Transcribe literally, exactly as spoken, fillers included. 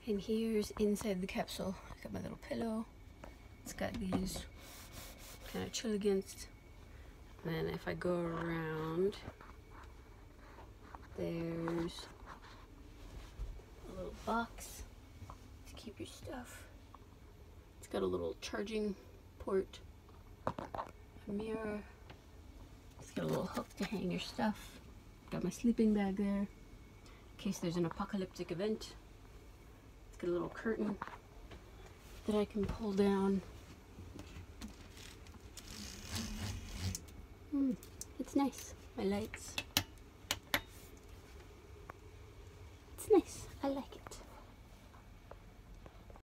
And here's inside the capsule. I got my little pillow. It's got these kind of chill against. And then if I go around, there's a little box to keep your stuff. It's got a little charging port, a mirror. It's got a little hook to hang your stuff. Got my sleeping bag there in case there's an apocalyptic event. It's got a little curtain that I can pull down. Mm, it's nice. My lights.